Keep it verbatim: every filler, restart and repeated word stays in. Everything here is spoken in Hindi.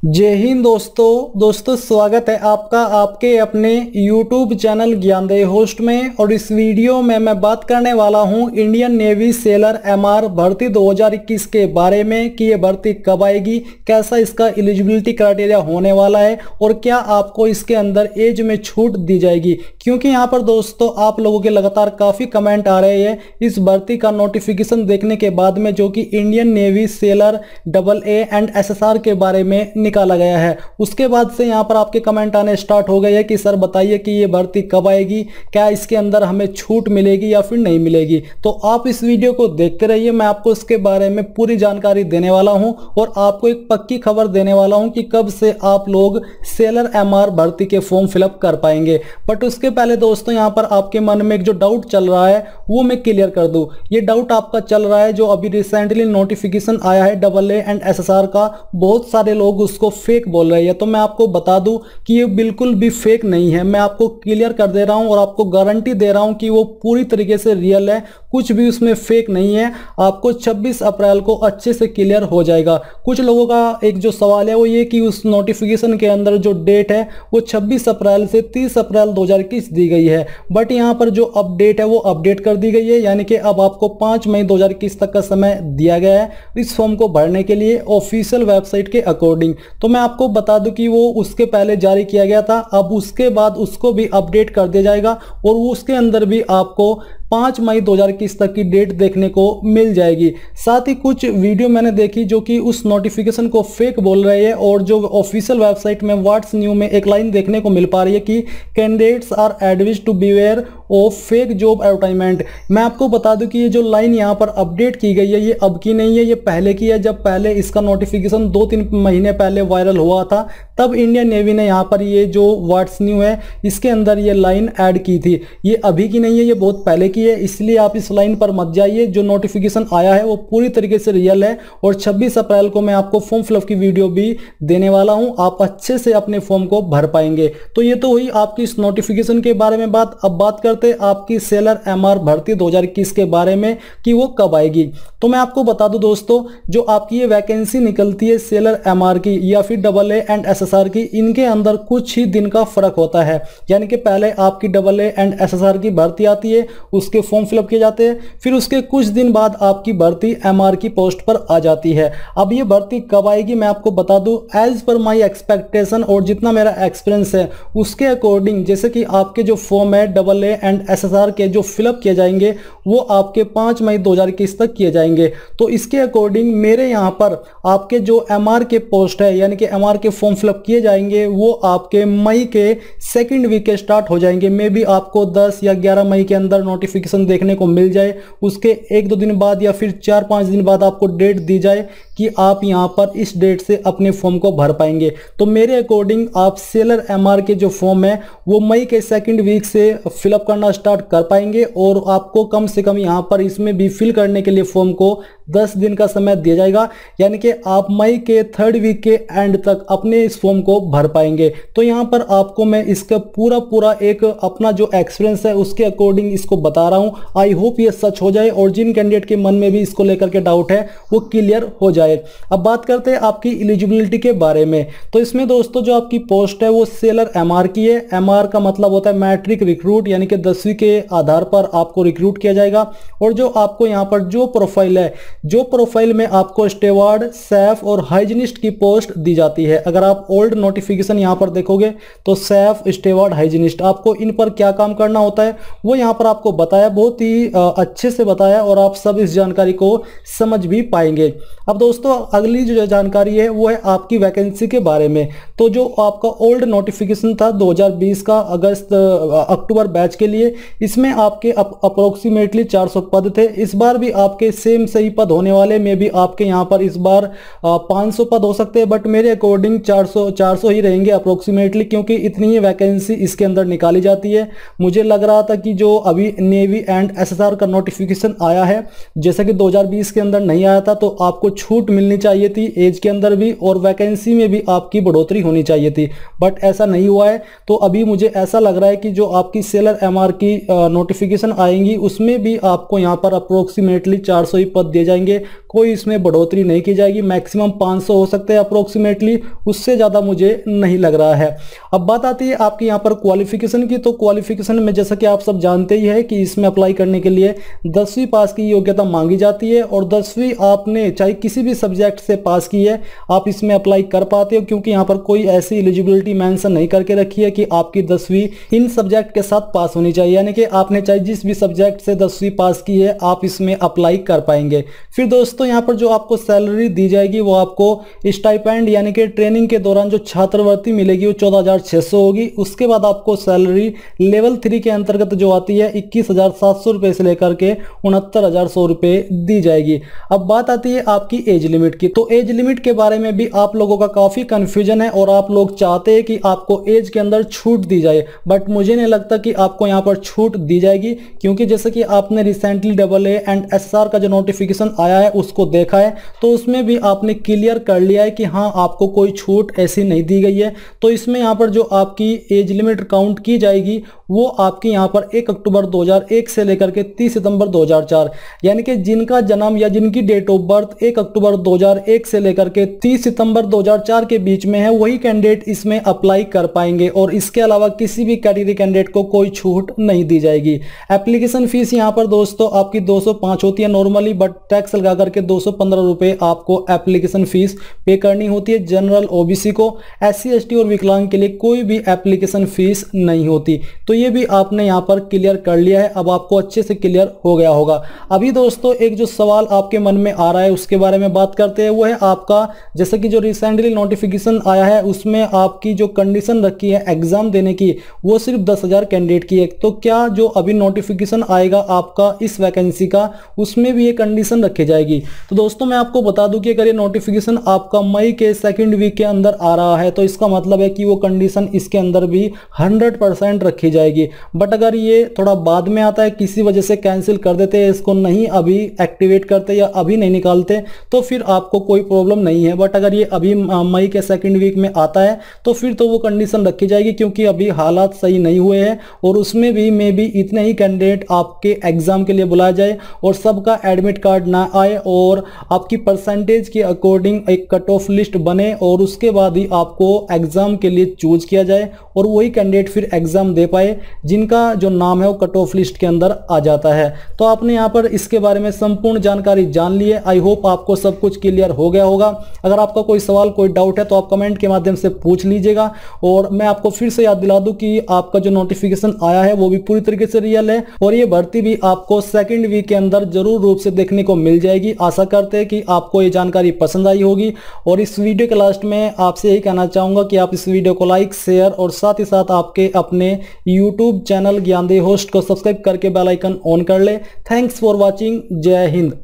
जय हिंद दोस्तों दोस्तों स्वागत है आपका आपके अपने YouTube चैनल ज्ञानदेह होस्ट में। और इस वीडियो में मैं बात करने वाला हूं इंडियन नेवी सेलर एमआर भर्ती दो हज़ार इक्कीस के बारे में कि ये भर्ती कब आएगी, कैसा इसका एलिजिबिलिटी क्राइटेरिया होने वाला है और क्या आपको इसके अंदर एज में छूट दी जाएगी। क्योंकि यहाँ पर दोस्तों आप लोगों के लगातार काफ़ी कमेंट आ रहे हैं इस भर्ती का नोटिफिकेशन देखने के बाद में, जो कि Indian Navy sailor double A and S S R के बारे में निकाला गया है। उसके बाद से यहाँ पर आपके कमेंट आने स्टार्ट हो गए हैं कि सर बताइए कि ये भर्ती कब आएगी, क्या इसके अंदर हमें छूट मिलेगी या फिर नहीं मिलेगी। तो आप इस वीडियो को देखते रहिए, मैं आपको इसके बारे में पूरी जानकारी देने वाला हूं और आपको एक पक्की खबर देने वाला हूं कि कब से आप लोग सेलर एमआर भर्ती के फॉर्म फिलअप कर पाएंगे। बट उसके पहले दोस्तों यहाँ पर आपके मन में एक जो डाउट चल रहा है वो मैं क्लियर कर दूं। ये डाउट आपका चल रहा है जो अभी रिसेंटली नोटिफिकेशन आया है double A and S S are का, बहुत सारे लोग उसको फेक बोल रहे हैं। तो मैं आपको बता दूं कि ये बिल्कुल भी फेक नहीं है, मैं आपको क्लियर कर दे रहा हूं और आपको गारंटी दे रहा हूं कि वो पूरी तरीके से रियल है, कुछ भी उसमें फेक नहीं है। आपको छब्बीस अप्रैल को अच्छे से क्लियर हो जाएगा। कुछ लोगों का एक जो सवाल है वो ये कि उस नोटिफिकेशन के अंदर जो डेट है वो छब्बीस अप्रैल से तीस अप्रैल दो हज़ार इक्कीस दी गई है, बट यहाँ पर जो अपडेट है वो अपडेट कर दी गई है, यानी कि अब आपको पाँच मई दो हज़ार इक्कीस तक का समय दिया गया है इस फॉर्म को भरने के लिए ऑफिशियल वेबसाइट के अकॉर्डिंग। तो मैं आपको बता दूं कि वो उसके पहले जारी किया गया था, अब उसके बाद उसको भी अपडेट कर दिया जाएगा और उसके अंदर भी आपको पाँच मई दो हज़ार इक्कीस तक की डेट देखने को मिल जाएगी। साथ ही कुछ वीडियो मैंने देखी जो कि उस नोटिफिकेशन को फेक बोल रहे हैं और जो ऑफिशियल वेबसाइट में व्हाट्स न्यू में एक लाइन देखने को मिल पा रही है कि candidates are advised to beware of fake job advertisement. मैं आपको बता दूं कि ये जो लाइन यहाँ पर अपडेट की गई है ये अब की नहीं है, ये पहले की है। जब पहले इसका नोटिफिकेशन दो तीन महीने पहले वायरल हुआ था तब इंडियन नेवी ने यहाँ पर ये जो व्हाट्स न्यू है इसके अंदर ये लाइन ऐड की थी। ये अभी की नहीं है, ये बहुत पहले की है, इसलिए आप इस लाइन पर मत जाइए। जो नोटिफिकेशन आया है वो पूरी तरीके से रियल है और छब्बीस अप्रैल को मैं आपको फॉर्म फिलअप की वीडियो भी देने वाला हूं, आप अच्छे से अपने फॉर्म को भर पाएंगे। तो ये तो हुई आपकी इस नोटिफिकेशन के बारे में बात। अब बात करते आपकी सेलर एमआर भर्ती दो हज़ार इक्कीस के बारे में कि वो कब आएगी। तो मैं आपको बता दूं दोस्तों, जो आपकी ये वैकेंसी निकलती है सेलर एमआर की या फिर डबल ए एंड एसएसआर की, इनके अंदर कुछ ही दिन का फर्क होता है। यानी कि पहले आपकी डबल ए एंड एसएसआर की भर्ती आती है, उसके फॉर्म फिलअप किए जाते हैं, फिर उसके कुछ दिन बाद आपकी भर्ती एमआर की पोस्ट पर आ जाती है। अब ये भर्ती कब आएगी मैं आपको बता दूं, एज पर माय एक्सपेक्टेशन और जितना मेरा एक्सपीरियंस है उसके अकॉर्डिंग, जैसे कि आपके जो फॉर्म है डबल ए एंड एसएसआर के जो फिलअप किए जाएंगे वो आपके पाँच मई दो हज़ार इक्कीस तक किए जाएंगे। तो इसके अकॉर्डिंग मेरे यहाँ पर आपके जो एमआर के पोस्ट है यानी कि एमआर के फॉर्म फिलअप किए जाएंगे वो आपके मई के सेकंड वीक के स्टार्ट हो जाएंगे। मे बी आपको दस या ग्यारह मई के अंदर नोटिफिकेशन देखने को मिल जाए, उसके एक दो दिन बाद या फिर चार पाँच दिन बाद आपको डेट दी जाए कि आप यहाँ पर इस डेट से अपने फॉर्म को भर पाएंगे। तो मेरे अकॉर्डिंग आप सेलर एमआर के जो फॉर्म है वो मई के सेकंड वीक से फिलअप करना स्टार्ट कर पाएंगे और आपको कम से कम यहाँ पर इसमें भी फिल करने के लिए फॉर्म को दस दिन का समय दिया जाएगा, यानी कि आप मई के थर्ड वीक के एंड तक अपने इस फॉर्म को भर पाएंगे। तो यहाँ पर आपको मैं इसका पूरा पूरा एक अपना जो एक्सपीरियंस है उसके अकॉर्डिंग इसको बता रहा हूँ। आई होप ये सच हो जाए और जिन कैंडिडेट के मन में भी इसको लेकर के डाउट है वो क्लियर हो जाए। अब बात करते हैं आपकी एलिजिबिलिटी के बारे में। तो इसमें दोस्तों जो आपकी पोस्ट है वो सेलर एमआर की है। एमआर का मतलब होता है मैट्रिक रिक्रूट, यानी कि दसवीं के आधार पर आपको रिक्रूट किया जाएगा। और जो आपको यहाँ पर जो प्रोफाइल है, जो प्रोफाइल में आपको स्टेवार्ड, सैफ और हाइजीनिस्ट की पोस्ट दी जाती है। अगर आप ओल्ड नोटिफिकेशन यहाँ पर देखोगे तो सैफ, स्टेवार्ड, हाइजीनिस्ट, आपको इन पर क्या काम करना होता है वो यहाँ पर आपको बताया, बहुत ही अच्छे से बताया और आप सब इस जानकारी को समझ भी पाएंगे। अब दोस्तों अगली जो जानकारी है वो है आपकी वैकेंसी के बारे में। तो जो आपका ओल्ड नोटिफिकेशन था दो हज़ार बीस का अगस्त अक्टूबर बैच के लिए, इसमें आपके अप्रोक्सीमेटली चार सौ पद थे। इस बार भी आपके सेम सही पद होने वाले, में भी आपके यहाँ पर इस बार पाँच सौ पद हो सकते हैं, बट मेरे अकॉर्डिंग चार सौ चार सौ ही रहेंगे अप्रोक्सीमेटली, क्योंकि इतनी ही वैकेंसी इसके अंदर निकाली जाती है। मुझे लग रहा था कि जो अभी नेवी एंड एसएसआर का नोटिफिकेशन आया है, जैसा कि दो हज़ार बीस के अंदर नहीं आया था, तो आपको छूट मिलनी चाहिए थी एज के अंदर भी और वैकेंसी में भी आपकी बढ़ोतरी होनी चाहिए थी, बट ऐसा नहीं हुआ है। तो अभी मुझे ऐसा लग रहा है कि जो आपकी सेलर एमआर की नोटिफिकेशन आएंगी उसमें भी आपको यहाँ पर अप्रोक्सीमेटली चार सौ ही पद दिए जाएंगे। जाएंगे, कोई इसमें बढ़ोतरी नहीं की जाएगी। मैक्सिमम पाँच सौ हो सकते हैं अप्रोक्सीमेटली, उससे ज़्यादा मुझे नहीं लग रहा है। अब बात आती है आपकी यहाँ पर क्वालिफिकेशन की, तो क्वालिफिकेशन में जैसा कि आप सब जानते ही है कि इसमें अप्लाई करने के लिए दसवीं पास की योग्यता मांगी जाती है, और दसवीं आपने चाहे किसी भी सब्जेक्ट से पास की है आप इसमें अप्लाई कर पाते हो, क्योंकि यहाँ पर कोई ऐसी एलिजिबिलिटी मेंशन नहीं करके रखी है कि आपकी दसवीं इन सब्जेक्ट के साथ पास होनी चाहिए, यानी कि आपने चाहे जिस भी सब्जेक्ट से दसवीं पास की है आप इसमें अप्लाई कर पाएंगे। फिर दोस्तों यहाँ पर जो आपको सैलरी दी जाएगी वो आपको स्टाइपेंड यानी कि ट्रेनिंग के दौरान जो छात्रवृत्ति मिलेगी वो चौदह हजार छह सौ होगी। उसके बाद आपको सैलरी लेवल थ्री के अंतर्गत जो आती है इक्कीस हजार सात सौ रुपए से लेकर के उनहत्तर हजार सौ रुपए दी जाएगी। अब बात आती है आपकी एज लिमिट की, तो एज लिमिट के बारे में भी आप लोगों का काफी कंफ्यूजन है और आप लोग चाहते हैं कि आपको एज के अंदर छूट दी जाए, बट मुझे नहीं लगता कि आपको यहाँ पर छूट दी जाएगी, क्योंकि जैसे कि आपने recently double A and S are R जो नोटिफिकेशन आया है उसको देखा है, तो उसमें भी आपने क्लियर कर लिया है कि हाँ आपको कोई छूट ऐसी नहीं दी गई है। तो इसमें यहाँ पर जो आपकी एज लिमिट काउंट की जाएगी वो आपकी यहाँ पर एक अक्टूबर दो हज़ार एक से लेकर के तीस सितंबर दो हज़ार चार, यानी कि जिनका जन्म या जिनकी डेट ऑफ बर्थ एक अक्टूबर दो हज़ार एक से लेकर के तीस सितंबर दो हज़ार चार के बीच में है वही कैंडिडेट इसमें अप्लाई कर पाएंगे, और इसके अलावा किसी भी कैटेगरी कैंडिडेट को कोई छूट नहीं दी जाएगी। एप्लीकेशन फीस यहाँ पर दोस्तों आपकी दो सौ पाँच होती है नॉर्मली, बट टैक्स लगा करके दो सौ पंद्रह रुपए आपको एप्लीकेशन फीस पे करनी होती है। जनरल ओबीसी को, एस सी एस टी और विकलांग के लिए कोई भी एप्लीकेशन फीस नहीं होती। तो ये भी आपने यहाँ पर क्लियर कर लिया है, अब आपको अच्छे से क्लियर हो गया होगा। अभी दोस्तों एक जो सवाल आपके मन में आ रहा है उसके बारे में बात करते हैं, वो है आपका जैसे कि जो रिसेंटली नोटिफिकेशन आया है उसमें आपकी जो कंडीशन रखी है एग्जाम देने की वो सिर्फ दस हजार कैंडिडेट की है। तो क्या जो अभी नोटिफिकेशन आएगा आपका इस वैकेंसी का उसमें भी ये कंडीशन रखी जाएगी? तो दोस्तों मैं आपको बता दूं कि अगर ये नोटिफिकेशन आपका मई के सेकंड वीक के अंदर आ रहा है तो इसका मतलब है कि वो कंडीशन इसके अंदर भी हंड्रेड परसेंट रखी जाएगी। बट अगर ये थोड़ा बाद में आता है, किसी वजह से कैंसिल कर देते हैं, इसको नहीं अभी एक्टिवेट करते या अभी नहीं निकालते, तो फिर आपको कोई प्रॉब्लम नहीं है। बट अगर ये अभी मई के सेकंड वीक में आता है तो फिर तो वो कंडीशन रखी जाएगी, क्योंकि अभी हालात सही नहीं हुए हैं और उसमें भी मे बी इतने ही कैंडिडेट आपके एग्जाम के लिए बुलाया जाए और सबका एडमिट कार्ड ना आए और आपकी परसेंटेज के अकॉर्डिंग एक कट ऑफ लिस्ट बने और उसके बाद ही आपको एग्जाम के लिए चूज किया जाए और वही कैंडिडेट फिर एग्जाम दे पाए जिनका जो नाम है वो कट ऑफ लिस्ट के अंदर आ जाता है। तो आपने यहाँ पर इसके बारे में संपूर्ण जानकारी जान ली है। आई होप आपको सब कुछ क्लियर हो गया होगा। अगर आपका कोई सवाल कोई डाउट है तो आप कमेंट के माध्यम से पूछ लीजिएगा, और मैं आपको फिर से याद दिला दूं कि आपका जो नोटिफिकेशन आया है वो भी पूरी तरीके से रियल है और ये भर्ती भी आपको सेकंड वीक के अंदर जरूर रूप से देखने को मिल जाएगी। आशा करते हैं कि आपको ये जानकारी पसंद आई होगी, और इस वीडियो के लास्ट में आपसे यही कहना चाहूंगा कि आप इस वीडियो को लाइक शेयर और साथ ही साथ आपके अपने यूट्यूब चैनल ज्ञानदेव होस्ट को सब्सक्राइब करके बेल आइकन ऑन कर ले। Thanks for watching. जय हिंद।